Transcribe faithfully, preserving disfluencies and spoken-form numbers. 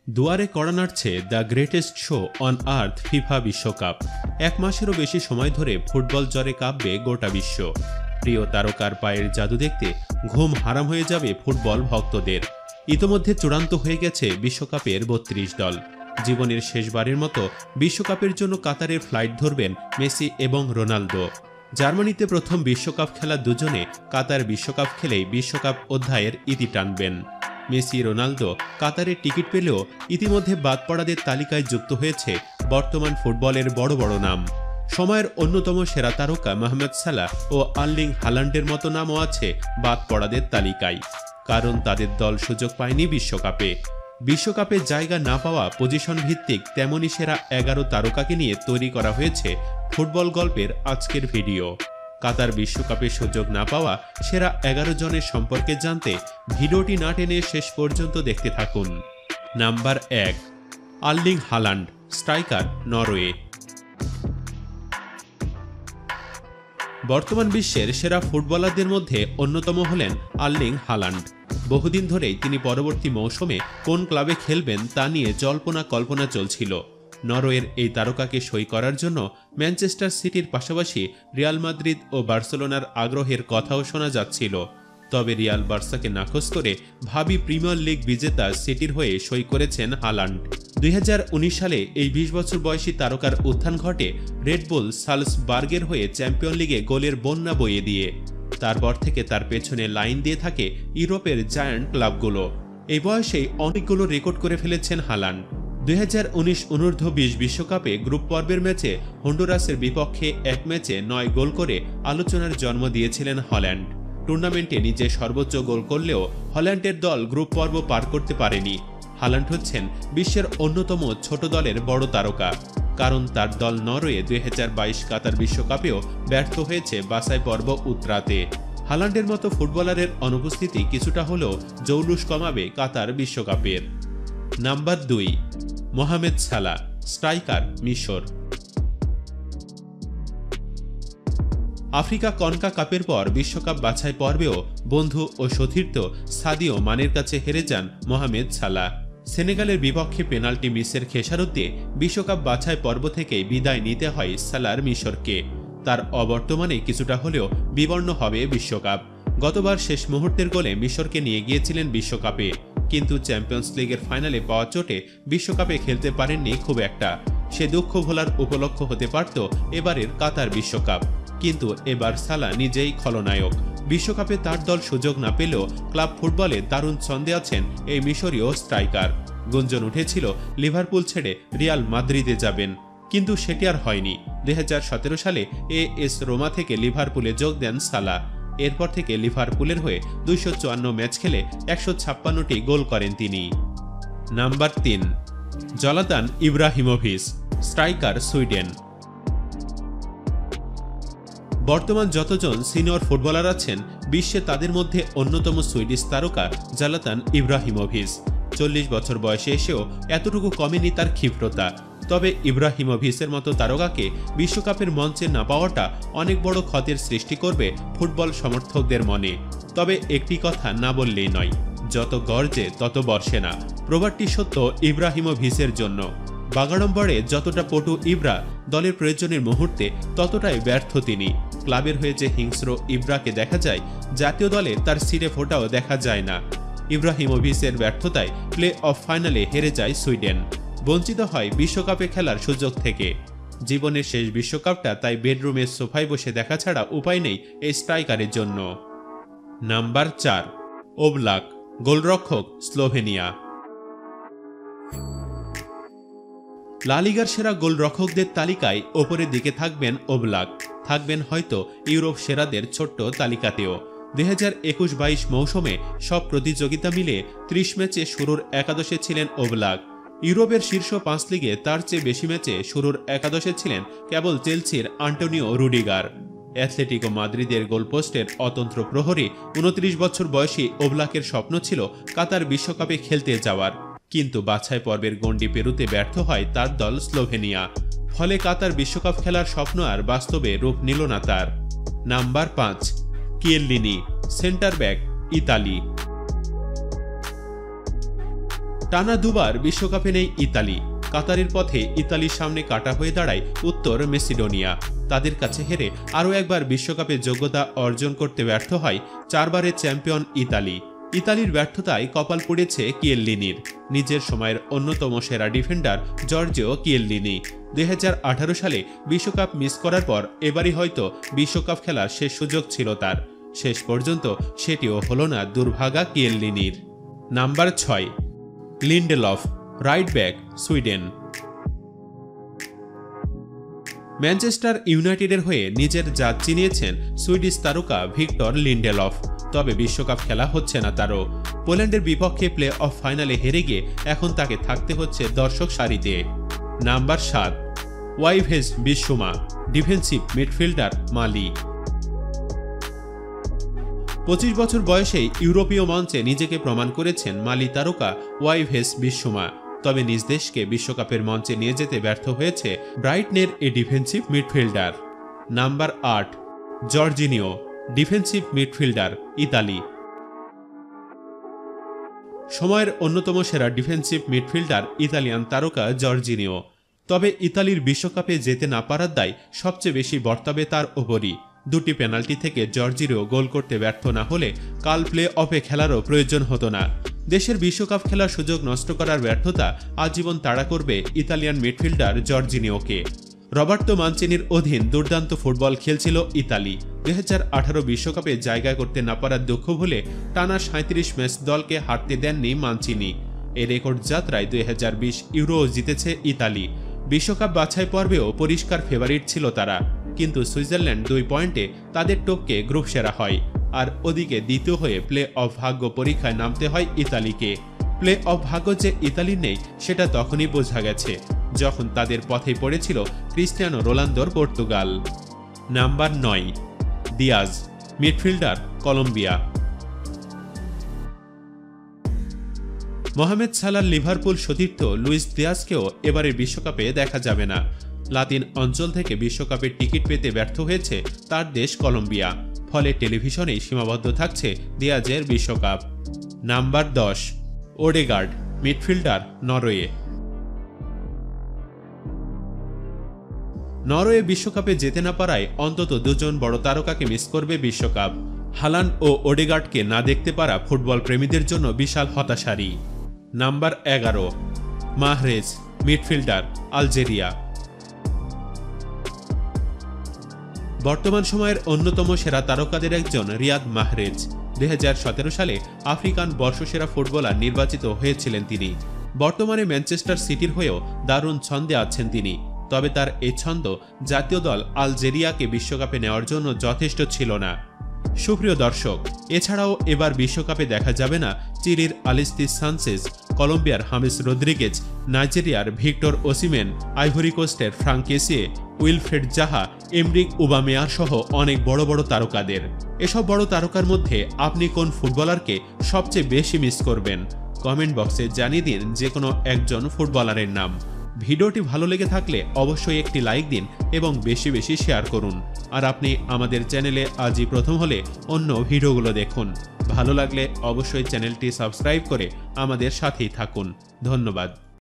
দুয়ারে কড়া নাড়ছে the greatest show on earth FIFA বিশ্বকাপ। এক মাসেরও বেশি সময় ধরে ফুটবল জ্বরে কাঁপবে গোটা বিশ্ব। প্রিয় তারকার পায়ের জাদু দেখতে ঘুম হারাম হয়ে যাবে ফুটবল ভক্তদের। ইতোমধ্যে চূড়ান্ত হয়ে গেছে বিশ্বকাপের বত্রিশ দল। জীবনের শেষবারের মতো বিশ্বকাপের জন্য কাতারের ফ্লাইট ধরবেন মেসি এবং রোনালদো। জার্মানিতে প্রথম বিশ্বকাপ খেলা দুজনে কাতার বিশ্বকাপ খেলেই বিশ্বকাপ অধ্যায়ের ইতি টানবেন। মেসি রোনালদো কাতারের টিকিট পেলেও ইতিমধ্যে বাদ পড়াদের তালিকায় যুক্ত হয়েছে বর্তমান ফুটবলের বড় বড় নাম। সময়ের অন্যতম সেরা তারকা মোহাম্মদ সালাহ ও আর্লিং হালান্ডের মতো নামও আছে বাদ পড়াদের তালিকায়, কারণ তাদের দল সুযোগ পায়নি বিশ্বকাপে। বিশ্বকাপে জায়গা না পাওয়া পজিশন ভিত্তিক তেমনই সেরা এগারো তারকাকে নিয়ে তৈরি করা হয়েছে ফুটবল গল্পের আজকের ভিডিও। কাতার বিশ্বকাপে সুযোগ না পাওয়া সেরা এগারো জনের সম্পর্কে জানতে ভিডিওটি না টেনে শেষ পর্যন্ত দেখতে থাকুন। নাম্বার এক, আর্লিং হালান্ড, স্ট্রাইকার, নরওয়ে। বর্তমান বিশ্বের সেরা ফুটবলারদের মধ্যে অন্যতম হলেন আর্লিং হালান্ড। বহুদিন ধরেই তিনি পরবর্তী মৌসুমে কোন ক্লাবে খেলবেন তা নিয়ে জল্পনা কল্পনা চলছিল। নরওয়ের এই তারকাকে সই করার জন্য ম্যানচেস্টার সিটির পাশাপাশি রিয়াল মাদ্রিদ ও বার্সেলোনার আগ্রহের কথাও শোনা যাচ্ছিল। তবে রিয়াল বার্সাকে নাকচ করে ভাবি প্রিমিয়ার লিগ বিজেতা সিটির হয়ে সই করেছেন হালান্ড। দুই হাজার উনিশ সালে এই বিশ বছর বয়সী তারকার উত্থান ঘটে রেডবুল সালসবার্গের হয়ে চ্যাম্পিয়ন লিগে গোলের বন্যা বইয়ে দিয়ে। তারপর থেকে তার পেছনে লাইন দিয়ে থাকে ইউরোপের জায়ান্ট ক্লাবগুলো। এই বয়সেই অনেকগুলো রেকর্ড করে ফেলেছেন হালান্ড। দুই হাজার উনিশ অনূর্ধ্ব বিশ বিশ্বকাপে গ্রুপ পর্বের ম্যাচে হন্ডুরাসের বিপক্ষে এক ম্যাচে নয় গোল করে আলোচনার জন্ম দিয়েছিলেন হল্যান্ড। টুর্নামেন্টে নিজে সর্বোচ্চ গোল করলেও হল্যান্ডের দল গ্রুপ পর্ব পার করতে পারেনি। হালান্ড হচ্ছেন বিশ্বের অন্যতম ছোট দলের বড় তারকা, কারণ তার দল নরওয়ে দুই হাজার বাইশ কাতার বিশ্বকাপেও ব্যর্থ হয়েছে বাছাই পর্ব উতরাতে। হালান্ডের মতো ফুটবলারের অনুপস্থিতি কিছুটা হলেও জৌলুস কমাবে কাতার বিশ্বকাপের। নাম্বার দুই, মোহাম্মদ সালাহ, স্ট্রাইকার, মিশর। আফ্রিকা কনকা কাপের পর বিশ্বকাপ বাছাই পর্বেও বন্ধু ও সতীর্থ সাদিও মানের কাছে হেরে যান মোহাম্মদ সালাহ। সেনেগালের বিপক্ষে পেনাল্টি মিসের খেসারতে বিশ্বকাপ বাছাই পর্ব থেকে বিদায় নিতে হয় সালাহর মিশরকে। তার অবর্তমানে কিছুটা হলেও বিবর্ণ হবে বিশ্বকাপ। গতবার শেষ মুহূর্তের গোলে মিশরকে নিয়ে গিয়েছিলেন বিশ্বকাপে, কিন্তু চ্যাম্পিয়ন্স লিগের ফাইনালে পাওয়া চোটে বিশ্বকাপে খেলতে পারেননি খুব একটা। সে দুঃখ ভোলার উপলক্ষ হতে পারত এবারের কাতার বিশ্বকাপ, কিন্তু এবার সালাহ নিজেই খলনায়ক। বিশ্বকাপে তার দল সুযোগ না পেলেও ক্লাব ফুটবলে দারুণ ছন্দে আছেন এই মিশরীয় স্ট্রাইকার। গুঞ্জন উঠেছিল লিভারপুল ছেড়ে রিয়াল মাদ্রিদে যাবেন, কিন্তু সেটি আর হয়নি। দুই হাজার সতেরো সালে এ এস রোমা থেকে লিভারপুলে যোগ দেন সালাহ। এরপর থেকে লিভারপুলের হয়ে দুইশো চুয়ান্ন ম্যাচ খেলে একশো ছাপ্পান্নটি গোল করেন তিনি। নাম্বার তিন, জলাতান ইব্রাহিমোভিচ, স্ট্রাইকার, সুইডেন। বর্তমান যতজন সিনিয়র ফুটবলার আছেন বিশ্বে তাদের মধ্যে অন্যতম সুইডিশ তারকা জলাতান ইব্রাহিমোভিচ। চল্লিশ বছর বয়সে এসেও এতটুকু কমেনি তার ক্ষিপ্রতা। তবে ইব্রাহিমোভিচের মতো তারকাকে বিশ্বকাপের মঞ্চে না পাওয়াটা অনেক বড় ক্ষতির সৃষ্টি করবে ফুটবল সমর্থকদের মনে। তবে একটি কথা না বললেই নয়, যত গর্জে তত বর্ষে না। প্রবাদটি সত্য ইব্রাহিমোভিচের জন্য। বাগাড়ম্বরে যতটা পটু ইব্রা, দলের প্রয়োজনের মুহূর্তে ততটাই ব্যর্থ তিনি। ক্লাবের হয়ে যে হিংস্র ইব্রাকে দেখা যায়, জাতীয় দলে তার সিরে ফোটাও দেখা যায় না। ইব্রাহিমোভিচের ব্যর্থতায় প্লে অফ ফাইনালে হেরে যায় সুইডেন, বঞ্চিত হয় বিশ্বকাপে খেলার সুযোগ থেকে। জীবনের শেষ বিশ্বকাপটা তাই বেডরুমের সোফায় বসে দেখা ছাড়া উপায় নেই এই স্ট্রাইকারের জন্য। নাম্বার চার, ওবলাক, গোলরক্ষক, স্লোভেনিয়া। লা লিগার সেরা গোলরক্ষকদের তালিকায় ওপরের দিকে থাকবেন ওবলাক, থাকবেন হয়তো ইউরোপ সেরাদের ছোট্ট তালিকাতেও। দুই হাজার একুশ বাইশ মৌসুমে সব প্রতিযোগিতা মিলে ত্রিশ ম্যাচে শুরুর একাদশে ছিলেন ওবলাক। ইউরোপের শীর্ষ পাঁচ লিগে তার চেয়ে বেশি ম্যাচে শুরুর একাদশে ছিলেন কেবল চেলসির আন্টোনিও রুডিগার। অ্যাথলেটিকো মাদ্রিদের গোলপোস্টের অতন্ত্র প্রহরী উনত্রিশ বছর বয়সী ওবলাকের স্বপ্ন ছিল কাতার বিশ্বকাপে খেলতে যাওয়ার, কিন্তু বাছাই পর্বের গণ্ডি পেরুতে ব্যর্থ হয় তার দল স্লোভেনিয়া। ফলে কাতার বিশ্বকাপ খেলার স্বপ্ন আর বাস্তবে রূপ নিল না তার। নাম্বার পাঁচ, কিয়েল্লিনি, সেন্টার ব্যাক, ইতালি। টানা দুবার বিশ্বকাপে নেই ইতালি। কাতারের পথে ইতালির সামনে কাটা হয়ে দাঁড়ায় উত্তর মেসিডোনিয়া। তাদের কাছে হেরে আরও একবার বিশ্বকাপে যোগ্যতা অর্জন করতে ব্যর্থ হয় চারবারের চ্যাম্পিয়ন ইতালি। ইতালির ব্যর্থতায় কপাল পড়েছে কিয়েল্লিনির। নিজের সময়ের অন্যতম সেরা ডিফেন্ডার জর্জিও কিয়েল্লিনি দুই হাজার আঠারো সালে বিশ্বকাপ মিস করার পর এবারই হয়তো বিশ্বকাপ খেলার শেষ সুযোগ ছিল তার। শেষ পর্যন্ত সেটিও হলো না দুর্ভাগা কিয়েল্লিনির। নাম্বার ছয়, Lindelof, right back, Sweden. Manchester ইউনাইটেডের হয়ে নিজের জাত চিনিয়েছেন সুইডিশ তারকা ভিক্টর লিন্ডেলফ। তবে বিশ্বকাপ খেলা হচ্ছে না তারও। পোল্যান্ডের বিপক্ষে প্লে অফ ফাইনালে হেরে গিয়ে এখন তাকে থাকতে হচ্ছে দর্শক সারিতে। নাম্বার সাত, ওয়াইভেস বিশ্বমা, ডিফেন্সিভ মিডফিল্ডার, মালি। পঁচিশ বছর বয়সেই ইউরোপীয় মঞ্চে নিজেকে প্রমাণ করেছেন মালি তারকা ওয়াইভেস বিশ্বমা। তবে নিজ দেশকে বিশ্বকাপের মঞ্চে নিয়ে যেতে ব্যর্থ হয়েছে ব্রাইটনের এই ডিফেন্সিভ মিডফিল্ডার। নাম্বার আট, জর্জিনিও, ডিফেন্সিভ মিডফিল্ডার, ইতালি। সময়ের অন্যতম সেরা ডিফেন্সিভ মিডফিল্ডার ইতালিয়ান তারকা জর্জিনিও। তবে ইতালির বিশ্বকাপে যেতে না পারার দায় সবচেয়ে বেশি বর্তাবে তার ওপরই। দুটি পেনাল্টি থেকে জর্জিনিও গোল করতে ব্যর্থ না হলে কাল প্লে অফে খেলারও প্রয়োজন হতো না। দেশের বিশ্বকাপ খেলার সুযোগ নষ্ট করার ব্যর্থতা আজীবন তাড়া করবে ইতালিয়ান মিডফিল্ডার জর্জিনিওকে। রবার্তো মানচিনির অধীন দুর্দান্ত ফুটবল খেলছিল ইতালি। দুই হাজার আঠারো বিশ্বকাপে জায়গা করতে না পারার দুঃখ ভুলে টানা সাঁত্রিশ ম্যাচ দলকে হারতে দেননি মানচিনি। এই রেকর্ড যাত্রায় দুই হাজার বিশ ইউরো জিতেছে ইতালি। বিশ্বকাপ বাছাই পর্বেও পরিষ্কার ফেভারিট ছিল তারা, কিন্তু সুইজারল্যান্ড দুই পয়েন্টে তাদের টপকে গ্রুপ সেরা হয়। আর ওদিকে দ্বিতীয় হয়ে প্লে অফ ভাগ্য পরীক্ষায় নামতে হয় ইতালিকে। প্লে অফ ভাগ্য যে ইতালির নেই সেটা তখনই বোঝা গেছে যখন তাদের পথে পড়েছিল ক্রিস্টিয়ানো রোনালদোর পর্তুগাল। নাম্বার নয়, দিয়াজ, মিডফিল্ডার, কলম্বিয়া। মোহামেদ সালার লিভারপুল সতীর্থ লুইস দিয়াজকেও এবারের বিশ্বকাপে দেখা যাবে না। লাতিন অঞ্চল থেকে বিশ্বকাপের টিকিট পেতে ব্যর্থ হয়েছে তার দেশ কলম্বিয়া। ফলে টেলিভিশনেই সীমাবদ্ধ থাকছে দিয়াজের বিশ্বকাপ। নাম্বার দশ, ওডেগার্ড, মিডফিল্ডার, নরওয়ে। নরওয়ে বিশ্বকাপে যেতে না পারায় অন্তত দুজন বড় তারকাকে মিস করবে বিশ্বকাপ। হালান্ড ও ওডেগার্ডকে না দেখতে পারা ফুটবল প্রেমীদের জন্য বিশাল হতাশারই। নাম্বার এগারো, মাহরেজ, মিডফিল্ডার, আলজেরিয়া। বর্তমান সময়ের অন্যতম সেরা তারকাদের একজন রিয়াদ মাহরেজ। দুই হাজার সতেরো সালে আফ্রিকান বর্ষসেরা ফুটবলার নির্বাচিত হয়েছিলেন তিনি। বর্তমানে ম্যানচেস্টার সিটির হয়েও দারুণ ছন্দে আছেন তিনি। তবে তার এই ছন্দ জাতীয় দল আলজেরিয়াকে বিশ্বকাপে নেওয়ার জন্য যথেষ্ট ছিল না। সুপ্রিয় দর্শক, এছাড়াও এবার বিশ্বকাপে দেখা যাবে না চিলির আলিস্তিস সানচেজ, কলম্বিয়ার হামেস রদ্রিগেজ, নাইজেরিয়ার ভিক্টর ওসিমেন, আইভরি কোস্টের Franck Kessie, Wilfried Zaha, Emerick Aubameyang সহ অনেক বড় বড় তারকাদের। এসব বড় তারকার মধ্যে আপনি কোন ফুটবলারকে সবচেয়ে বেশি মিস করবেন? কমেন্ট বক্সে জানিয়ে দিন যে কোনো একজন ফুটবলারের নাম। ভিডিওটি ভালো লেগে থাকলে অবশ্যই একটি লাইক দিন এবং বেশি বেশি শেয়ার করুন। আর আপনি আমাদের চ্যানেলে আজই প্রথম হলে অন্য ভিডিওগুলো দেখুন। ভালো লাগলে অবশ্যই চ্যানেলটি সাবস্ক্রাইব করে আমাদের সাথেই থাকুন। ধন্যবাদ।